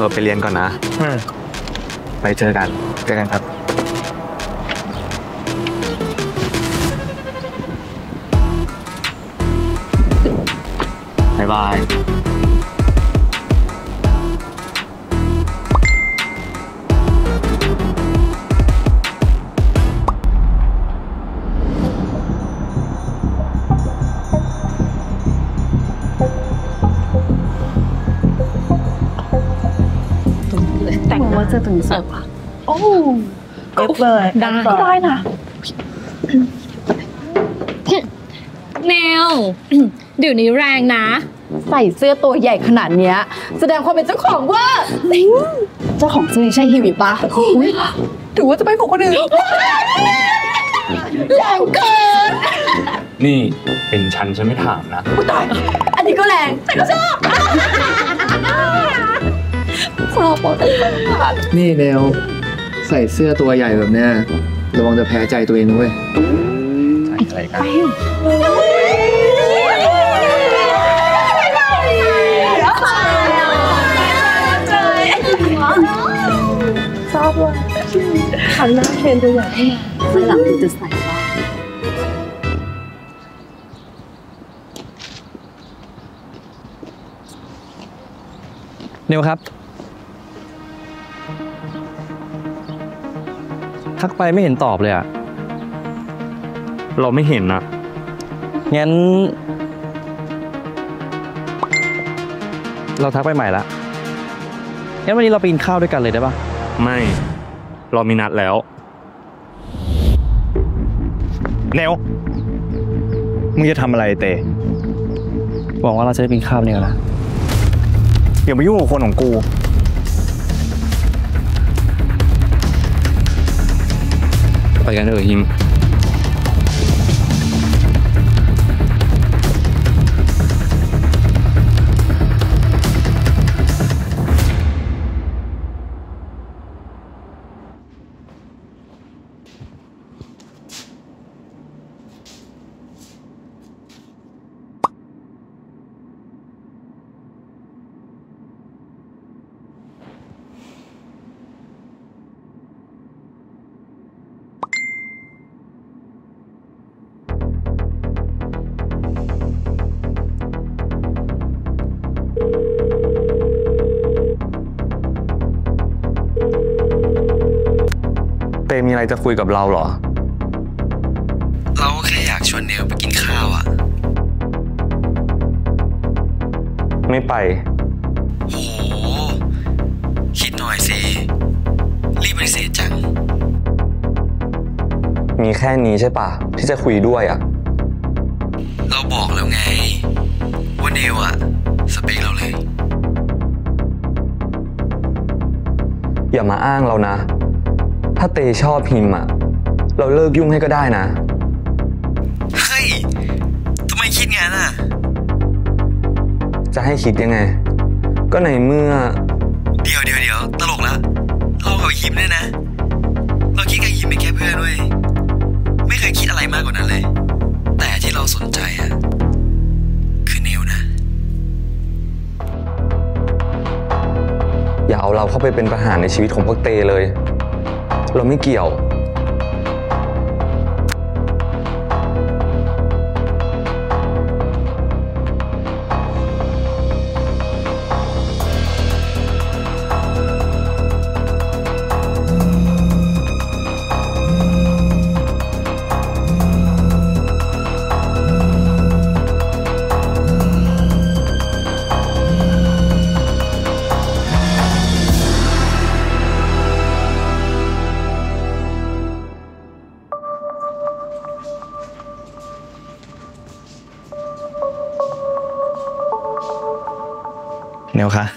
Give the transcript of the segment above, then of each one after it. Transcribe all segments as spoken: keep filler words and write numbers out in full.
เราไปเรียนก่อนนะไปเจอกันเจอกันครับบ๊ายบายแต่งว่าจะถึงสวยปะโอ้เอฟเลยได้ได้นะแนวเดี๋ยวนี้แรงนะใส่เสื้อตัวใหญ่ขนาดเนี้ยแสดงความเป็นเจ้าของว่าเจ้าของเสื้อใช่ฮิวิปะถือว่าจะไปของคนอื่นแรงเกินนี่เป็นฉันฉันไม่ถามนะตายอันนี้ก็แรงแต่ก็ชอบชอบหมดนี่แนวใส่เสื้อตัวใหญ่แบบเนี้ยระวังจะแพ้ใจตัวเองด้วยใส่อะไรกันชอบเลยขันหน้าเทรนตัวใหญ่ให้มาวันหลังจะใส่บ้างนิวครับทักไปไม่เห็นตอบเลยอะเราไม่เห็นอะงั้นเราทักไปใหม่ละงั้นวันนี้เราไปกินข้าวด้วยกันเลยได้ปะไม่เรามีนัดแล้วเนวมึงจะทำอะไรเต๋หวังว่าเราจะได้กินข้าวเนี่ยนะอย่ามายุ่งกับคนของกูไปกันเถอะฮิมเต้มีอะไรจะคุยกับเราเหรอเราแค่อยากชวนเนวไปกินข้าวอ่ะไม่ไปโหคิดหน่อยสิรีบปฏิเสธจังมีแค่นี้ใช่ปะที่จะคุยด้วยอ่ะเราบอกแล้วไงว่าเนวอ่ะสเปคเราเลยอย่ามาอ้างเรานะถ้าเตชอบฮิมอ่ะเราเลิกยุ่งให้ก็ได้นะเฮ้ยทำไมคิดงั้นอ่ะจะให้คิดยังไงก็ในเมื่อเดี๋ยวเดี๋ยวเดี๋ยวตลกละเรากับฮิมเนี่ยนะเราคิดกับฮิมเป็นแค่เพื่อนด้วยไม่เคยคิดอะไรมากกว่านั้นเลยแต่ที่เราสนใจอ่ะคือเนวนะอย่าเอาเราเข้าไปเป็นปัญหาในชีวิตของพวกเตเลยเราไม่เกี่ยวเนวคะ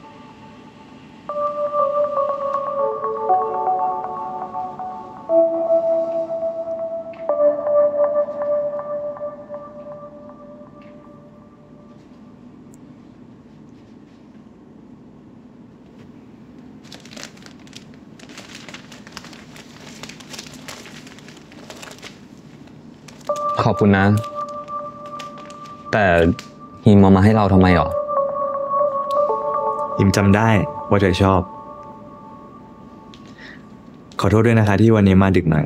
ขอบคุณนะแต่ฮิมเอามาให้เราทำไมหรอฮิมจำได้ว่าเธอชอบ ขอโทษด้วยนะคะที่วันนี้มาดึกหน่อย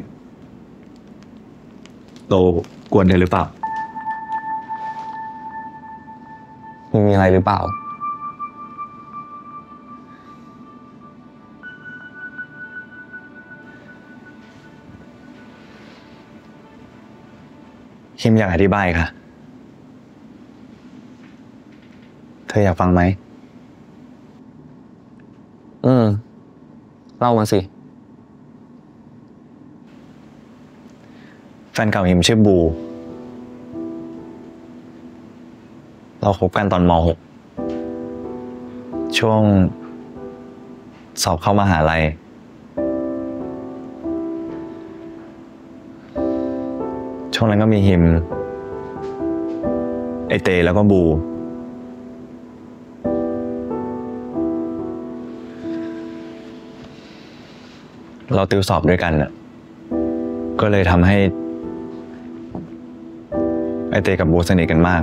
โตกวนเธอหรือเปล่ามีอะไรหรือเปล่าคิมอยากอธิบายค่ะ เธออยากฟังไหมอืมเล่ามาสิแฟนเก่าฮิมชื่อบู เราคบกันตอนม .หก ช่วงสอบเข้ามหาลัย ช่วงนั้นก็มีฮิม ไอเตแล้วก็บู เราติวสอบด้วยกันน่ะ ก็เลยทำให้ไอเตกับบูสนิทกันมาก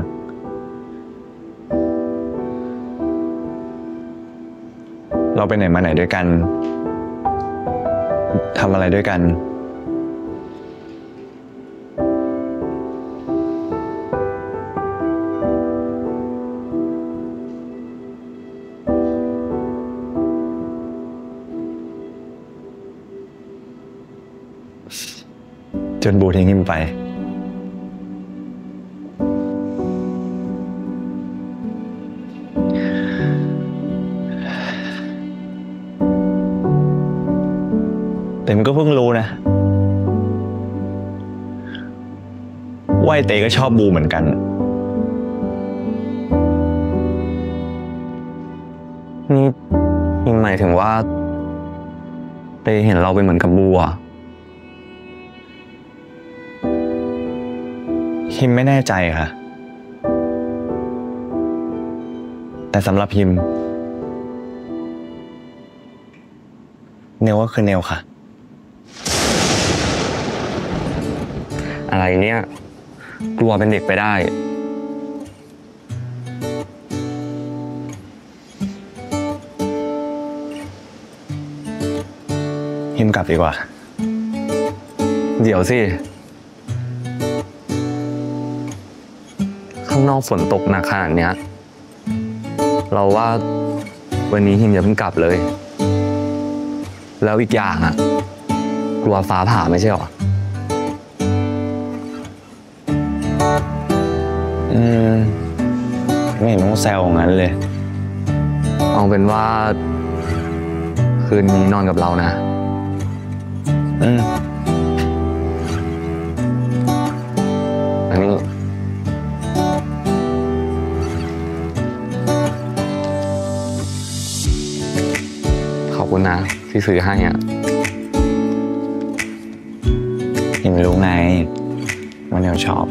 เราไปไหนมาไหนด้วยกัน ทำอะไรด้วยกัน จนบูทิ้งฮิมไป แต่มันก็เพิ่งรู้นะว่าไอ้เตก็ชอบบูเหมือนกันนี่ยิงหมายถึงว่าเตเห็นเราเป็นเหมือนกับบัวฮิมไม่แน่ใจค่ะ แต่สำหรับฮิมเนลก็คือเนลค่ะอะไรเนี่ย กลัวเป็นเด็กไปได้ฮิมกลับดีกว่าเดี๋ยวสิ ข้างนอกฝนตกหนักขนาดเนี้ย เราว่าวันนี้ฮิมอย่าเพิ่งกลับเลย แล้วอีกอย่างอ่ะ กลัวฟ้าผ่าไม่ใช่หรออืม ไม่เห็นต้องแซวงั้นเลยเอาเป็นว่า คืนนี้นอนกับเรานะอืมอันนี้ ขอบคุณนะที่ซื้อให้อ่ะฮิมรู้ไงว่าเนลชอบ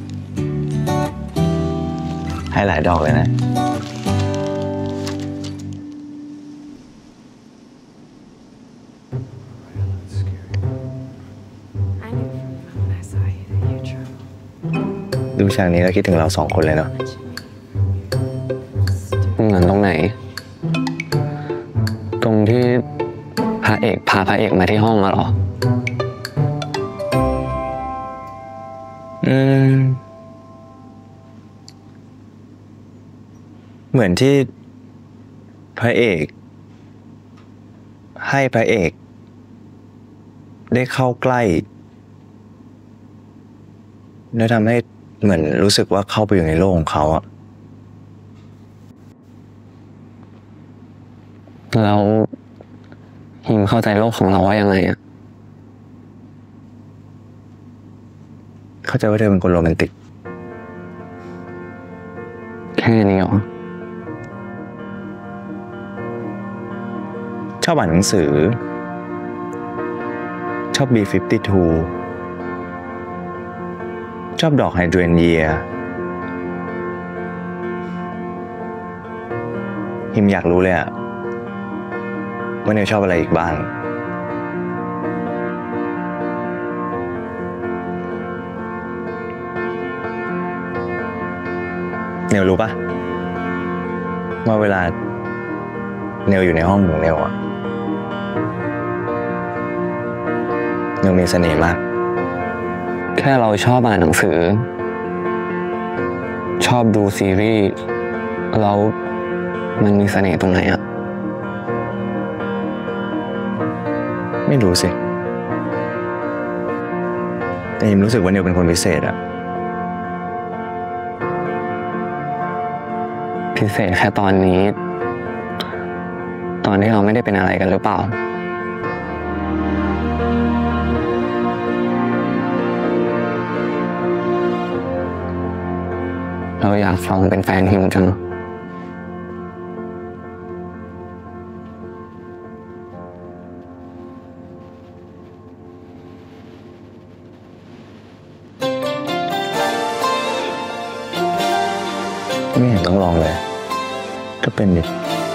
ให้หลายดอกเลยนะ ดูฉากนี้แล้วคิดถึงเราสองคนเลยเนาะเหมือนตรงไหน ตรงที่พระเอกพาพระเอกมาที่ห้องอะเหรออืม เหมือนที่พระเอก ให้พระเอก ได้เข้าใกล้แล้วทำให้เหมือนรู้สึกว่าเข้าไปอยู่ในโลกของเขาอะแล้วฮิมเข้าใจโลกของเราว่ายังไงอะเข้าใจว่าเธอเป็นคนโรแมนติกแค่นี้เหรอชอบอ่านหนังสือ ชอบ บี ห้าสิบสอง ชอบดอกไฮเดรนเยีย ฮิมอยากรู้เลยอะว่าเนลชอบอะไรอีกบ้าง เนลรู้ปะว่าเวลาเนวอยู่ในห้องของเนวอะเนวมีเสน่ห์มากแค่เราชอบอ่านหนังสือ ชอบดูซีรีส์แล้วมันมีเสน่ห์ตรงไหนอะไม่รู้สิแต่ยิมรู้สึกว่าเนวเป็นคนพิเศษอะพิเศษแค่ตอนนี้ ตอนที่เราไม่ได้เป็นอะไรกันหรือเปล่า เราอยากลองเป็นแฟนฮิมจังไม่เห็นต้องลองเลย ก็เป็นดิ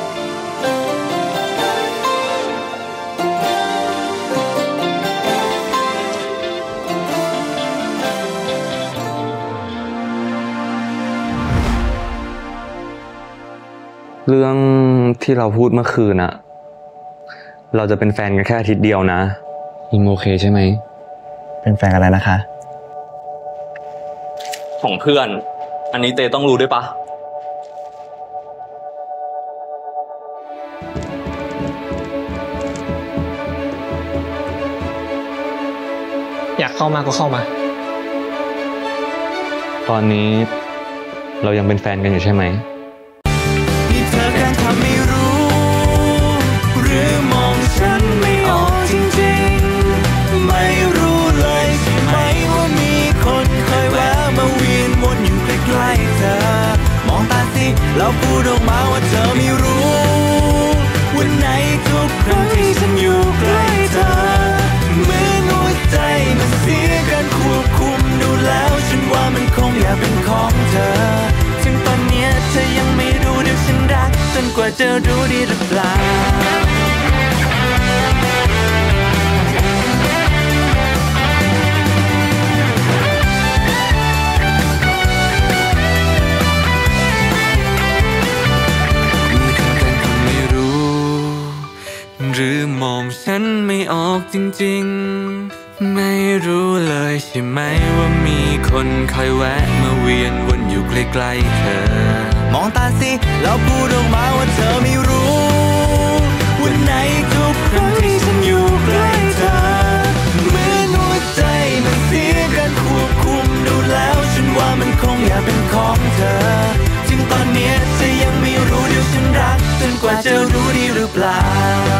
เรื่องที่เราพูดเมื่อคืนอะเราจะเป็นแฟนกันแค่อาทิตย์เดียวนะฮิมโอเคใช่ไหมเป็นแฟนกันแล้วนะคะของเพื่อน อันนี้เตต้องรู้ด้วยปะอยากเข้ามาก็เข้ามาตอนนี้เรายังเป็นแฟนกันอยู่ใช่ไหมนี่เธอแกล้งทำไม่รู้ หรือมองฉันไม่ออกจริงๆไม่รู้เลยใช่ไหมว่ามีคนเคยแวะมาเวียนวนอยู่ใกล้ๆเธอมองตาสิแล้วพูดออกมาว่าเธอไม่รู้วันไหนทุกครั้งที่ฉันอยู่ใกล้เธอเหมือนหัวใจมันเสียการควบคุมดูแล้วฉันว่ามันคงอยากเป็นของเธอถึงตอนเนี้ยเธอยังไม่รู้เดี๋ยวฉันรักจนกว่าจะรู้ดีหรือเปล่าหรือมองฉันไม่ออกจริงๆไม่รู้เลยใช่ไหมว่ามีคนคอยแวะมาเวียนวนอยู่ใกล้ๆเธอมองตาสิแล้วพูดออกมาว่าเธอไม่รู้วันไหนทุกครั้งที่ฉันอยู่ใกล้เธอเหมือนหัวใจมันเสียการควบคุมดูแล้วฉันว่ามันคงอยากเป็นของเธอถึงตอนเนี้ยเธอยังไม่รู้เดี๋ยวฉันรักจนกว่าจะรู้ดีหรือเปล่า